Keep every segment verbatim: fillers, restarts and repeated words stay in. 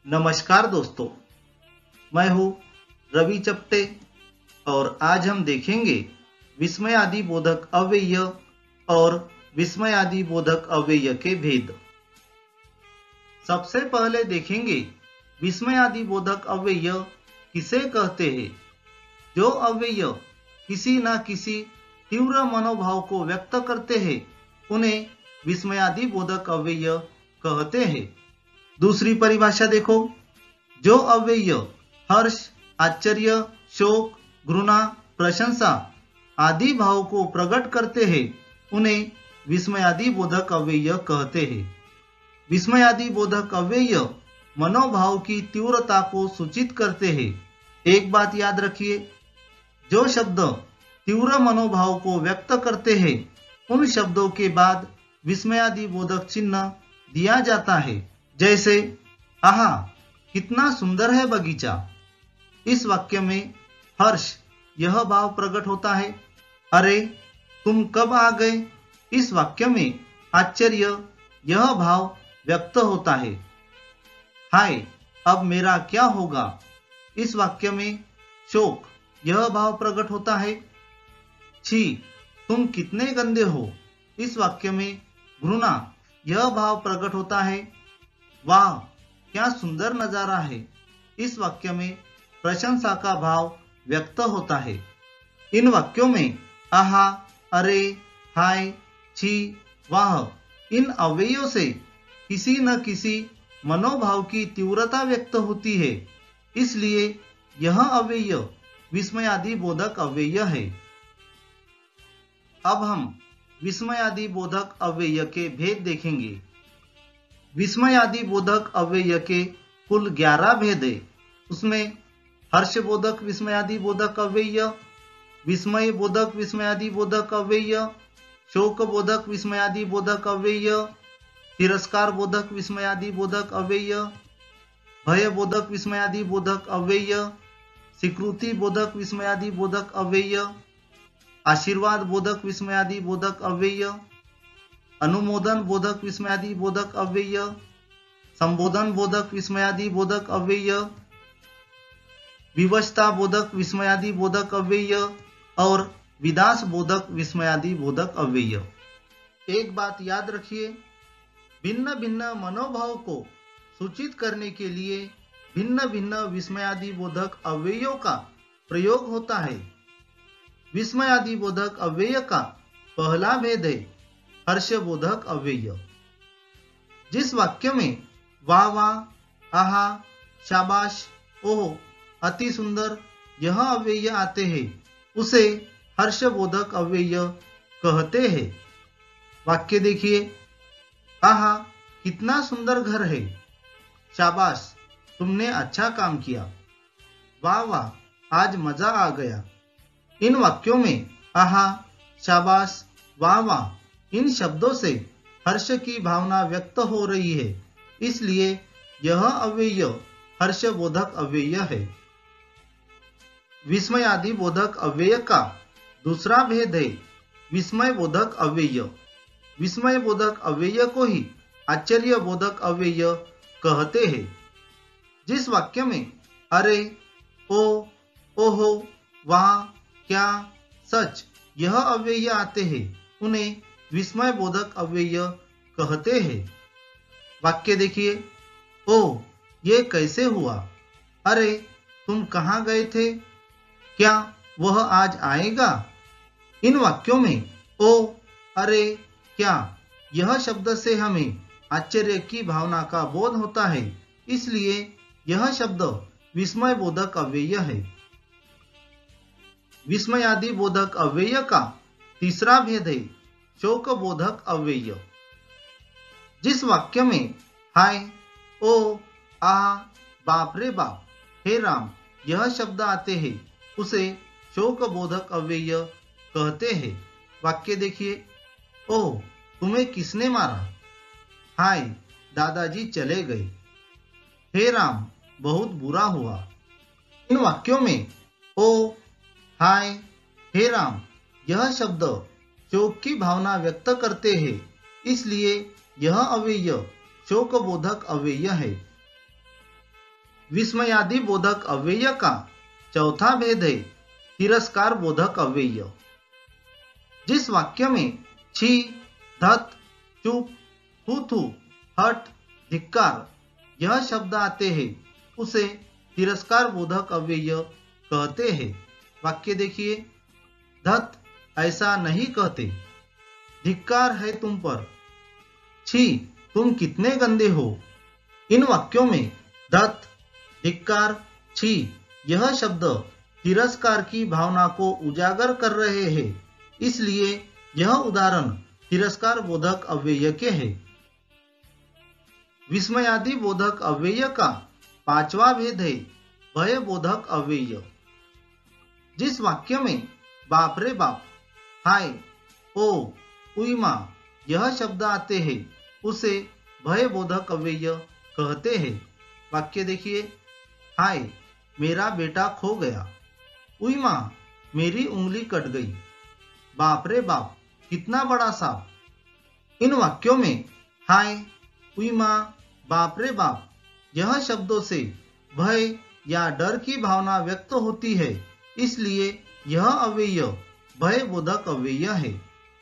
नमस्कार दोस्तों, मैं हूँ रवि चप्टे और आज हम देखेंगे विस्मयादि बोधक अव्यय और विस्मयादि बोधक अव्यय के भेद। सबसे पहले देखेंगे विस्मयादि बोधक अव्यय किसे कहते हैं। जो अव्यय किसी न किसी तीव्र मनोभाव को व्यक्त करते हैं उन्हें विस्मयादि बोधक अव्यय कहते हैं। दूसरी परिभाषा देखो, जो अव्यय हर्ष, आश्चर्य, शोक, घृणा, प्रशंसा आदि भाव को प्रकट करते हैं उन्हें विस्मयादि बोधक अव्यय कहते हैं। विस्मयादि बोधक अव्यय मनोभाव की तीव्रता को सूचित करते हैं। एक बात याद रखिए, जो शब्द तीव्र मनोभाव को व्यक्त करते हैं उन शब्दों के बाद विस्मयादि बोधक चिन्ह दिया जाता है। जैसे आहा कितना सुंदर है बगीचा। इस वाक्य में हर्ष यह भाव प्रकट होता है। अरे तुम कब आ गए। इस वाक्य में आश्चर्य यह भाव व्यक्त होता है। हाय अब मेरा क्या होगा। इस वाक्य में शोक यह भाव प्रकट होता है। छी तुम कितने गंदे हो। इस वाक्य में घृणा यह भाव प्रकट होता है। वाह क्या सुंदर नजारा है। इस वाक्य में प्रशंसा का भाव व्यक्त होता है। इन वाक्यों में आहा, अरे, हाय, छी, वाह इन अव्ययों से किसी न किसी मनोभाव की तीव्रता व्यक्त होती है, इसलिए यह अव्यय विस्मयादि बोधक अव्यय है। अब हम विस्मयादि बोधक अव्यय के भेद देखेंगे। विस्मयादि बोधक अव्यय के कुल ग्यारह भेद है। उसमें हर्ष बोधक विस्मयादि बोधक अव्यय, विस्मय बोधक विस्मयादि बोधक अव्यय, शोक बोधक विस्मयादि बोधक अव्यय, तिरस्कार बोधक विस्मयादि बोधक अव्यय, भय बोधक विस्मयादि बोधक अव्यय, स्वीकृति बोधक विस्मयादि बोधक अव्यय, आशीर्वाद बोधक विस्मयादि बोधक अव्यय, अनुमोदन बोधक विस्मयादि बोधक अव्यय, संबोधन बोधक विस्मयादि बोधक अव्यय, विवशता बोधक विस्मयादि बोधक अव्यय और विदास बोधक विस्मयादि बोधक अव्यय। एक बात याद रखिए, भिन्न भिन्न मनोभाव को सूचित करने के लिए भिन्न भिन्न विस्मयादि बोधक अव्ययों का प्रयोग होता है। विस्मयादि बोधक अव्यय का पहला भेद है हर्ष बोधक अव्यय। जिस वाक्य में वाह वाह, आहा, शाबाश, ओह, अति सुंदर यह अव्यय आते हैं उसे हर्ष बोधक अव्यय कहते हैं। वाक्य देखिए, आहा कितना सुंदर घर है। शाबाश तुमने अच्छा काम किया। वाह वाह आज मजा आ गया। इन वाक्यों में आहा, शाबाश, वाह वाह इन शब्दों से हर्ष की भावना व्यक्त हो रही है, इसलिए यह अव्यय हर्ष बोधक अव्यय है। विस्मयादि बोधक अव्यय का दूसरा भेद है विस्मय बोधक अव्यय। विस्मय बोधक अव्यय को ही आश्चर्य बोधक अव्यय कहते हैं। जिस वाक्य में अरे, ओ, ओहो, वाह, क्या, सच यह अव्यय आते हैं उन्हें विस्मय बोधक अव्यय कहते हैं। वाक्य देखिए, ओ ये कैसे हुआ। अरे तुम कहाँ गए थे। क्या वह आज आएगा। इन वाक्यों में ओ, अरे, क्या यह शब्द से हमें आश्चर्य की भावना का बोध होता है, इसलिए यह शब्द विस्मय बोधक अव्यय है। विस्मयादि बोधक अव्यय का तीसरा भेद है शोक बोधक अव्यय। जिस वाक्य में हाय, ओ, आ, बाप रे बाप, हे राम यह शब्द आते हैं उसे शोक बोधक अव्यय कहते हैं। वाक्य देखिए, ओ तुम्हें किसने मारा। हाय दादाजी चले गए। हे राम बहुत बुरा हुआ। इन वाक्यों में ओ, हाय, हे राम यह शब्द शोक की भावना व्यक्त करते हैं, इसलिए यह अव्यय शोक बोधक अव्यय है। विस्मयादि बोधक अव्यय का चौथा भेद है तिरस्कार बोधक अव्यय। जिस वाक्य में छी, धत, चुप, थू थू, हट, धिक्कार यह शब्द आते हैं उसे तिरस्कार बोधक अव्यय कहते हैं। वाक्य देखिए, धत ऐसा नहीं कहते, धिक्कार है तुम पर, छी तुम कितने गंदे हो। इन वाक्यों में धत, धिक्कार, छी यह शब्द तिरस्कार की भावना को उजागर कर रहे हैं, इसलिए यह उदाहरण तिरस्कार बोधक अव्यय के है। विस्मयादि बोधक अव्यय का पांचवा भेद है भय बोधक अव्यय। जिस वाक्य में बाप रे बाप, हाय, ओ, उईमा यह शब्द आते हैं उसे भय बोधक अव्यय कहते हैं। वाक्य देखिए, हाय मेरा बेटा खो गया, उईमा मेरी उंगली कट गई, बाप रे बाप कितना बड़ा सांप। इन वाक्यों में हाय, उईमा, बाप रे बाप यह शब्दों से भय या डर की भावना व्यक्त होती है, इसलिए यह अव्यय भय बोधक अव्यय है।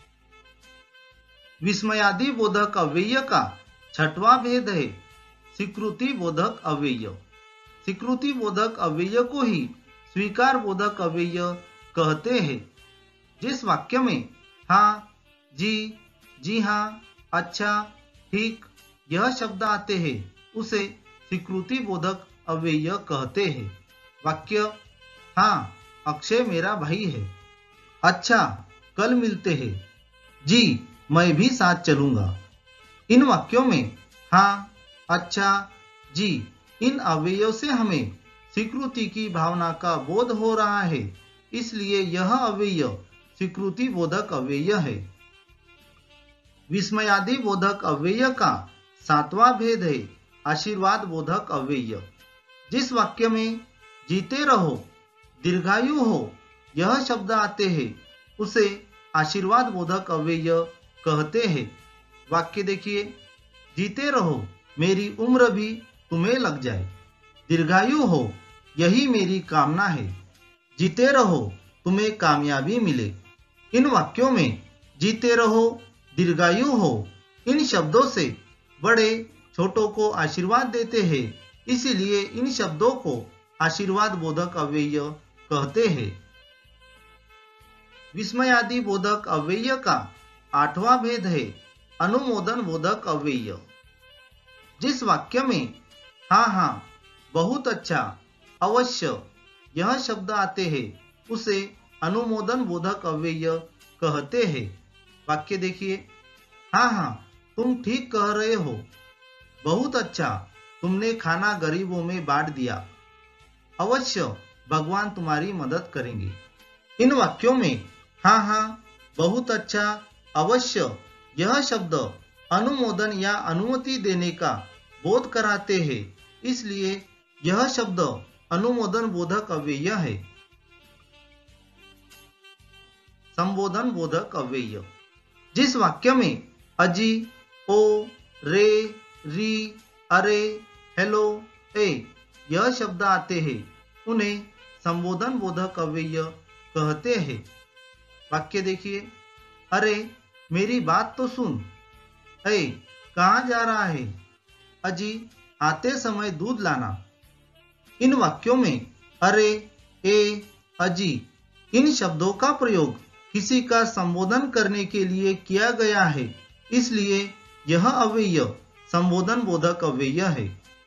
विस्मयादि बोधक अव्यय का छठवां भेद है स्वीकृति बोधक अव्यय। स्वीकृति बोधक अव्यय को ही स्वीकार बोधक अव्यय कहते हैं। जिस वाक्य में हाँ, जी, जी हाँ, अच्छा, ठीक यह शब्द आते हैं उसे स्वीकृति बोधक अव्यय कहते हैं। वाक्य, हाँ अक्षय मेरा भाई है, अच्छा कल मिलते हैं, जी मैं भी साथ चलूंगा। इन वाक्यों में हाँ, अच्छा, जी इन अव्ययों से हमें स्वीकृति की भावना का बोध हो रहा है, इसलिए यह अव्यय स्वीकृति बोधक अव्यय है। विस्मयादि बोधक अव्यय का सातवां भेद है आशीर्वाद बोधक अव्यय। जिस वाक्य में जीते रहो, दीर्घायु हो यह शब्द आते हैं उसे आशीर्वाद बोधक अव्यय कहते हैं। वाक्य देखिए, जीते रहो मेरी उम्र भी तुम्हें लग जाए, दीर्घायु हो यही मेरी कामना है, जीते रहो तुम्हें कामयाबी मिले। इन वाक्यों में जीते रहो, दीर्घायु हो इन शब्दों से बड़े छोटों को आशीर्वाद देते हैं, इसीलिए इन शब्दों को आशीर्वाद बोधक अव्यय कहते हैं। विस्मयादि बोधक अव्यय का आठवां भेद है अनुमोदन बोधक अव्यय। जिस वाक्य में हाँ हाँ, बहुत अच्छा, अवश्य यह शब्द आते हैं उसे अनुमोदन बोधक अव्यय कहते हैं। वाक्य देखिए, हाँ हाँ तुम ठीक कह रहे हो, बहुत अच्छा तुमने खाना गरीबों में बांट दिया, अवश्य भगवान तुम्हारी मदद करेंगे। इन वाक्यों में हाँ हाँ, बहुत अच्छा, अवश्य यह शब्द अनुमोदन या अनुमति देने का बोध कराते हैं, इसलिए यह शब्द अनुमोदन बोधक अव्यय है। संबोधन बोधक अव्यय। जिस वाक्य में अजी, ओ, रे, री, अरे, हेलो, ए यह शब्द आते हैं उन्हें संबोधन बोधक अव्यय कहते हैं। वाक्य देखिए, अरे मेरी बात तो सुन, ए कहाँ जा रहा है, अजी आते समय दूध लाना। इन वाक्यों में अरे, ए, अजी इन शब्दों का प्रयोग किसी का संबोधन करने के लिए किया गया है, इसलिए यह अव्यय संबोधन बोधक अव्यय है।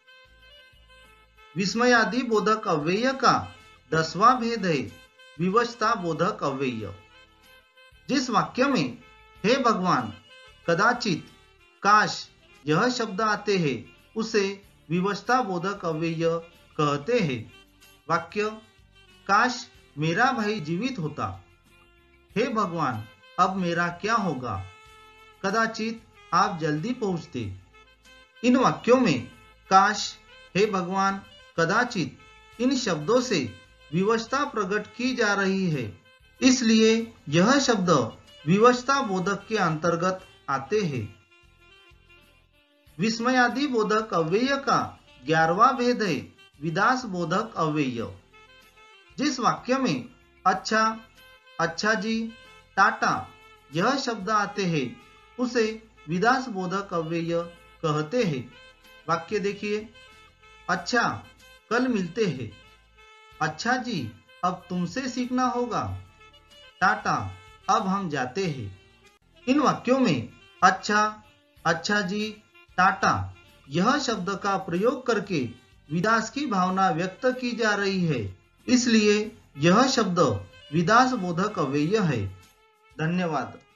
विस्मयादि बोधक अव्यय का दसवां भेद है विवशता बोधक अव्यय। जिस वाक्य में हे भगवान, कदाचित, काश यह शब्द आते हैं उसे विवशता बोधक अव्यय कहते हैं। वाक्य, काश मेरा भाई जीवित होता, हे भगवान अब मेरा क्या होगा, कदाचित आप जल्दी पहुंचते। इन वाक्यों में काश, हे भगवान, कदाचित इन शब्दों से विवशता प्रकट की जा रही है, इसलिए यह शब्द विवशता बोधक के अंतर्गत आते हैं। विस्मयादि बोधक अव्यय का ग्यारहवां भेद है विदास बोधक अव्यय। जिस वाक्य में अच्छा, अच्छा जी, टाटा यह शब्द आते हैं उसे विदास बोधक अव्यय कहते हैं। वाक्य देखिए, अच्छा कल मिलते हैं, अच्छा जी अब तुमसे सीखना होगा, टाटा अब हम जाते हैं। इन वाक्यों में अच्छा, अच्छा जी, टाटा यह शब्द का प्रयोग करके विदास की भावना व्यक्त की जा रही है, इसलिए यह शब्द विदास बोधक अव्यय है। धन्यवाद।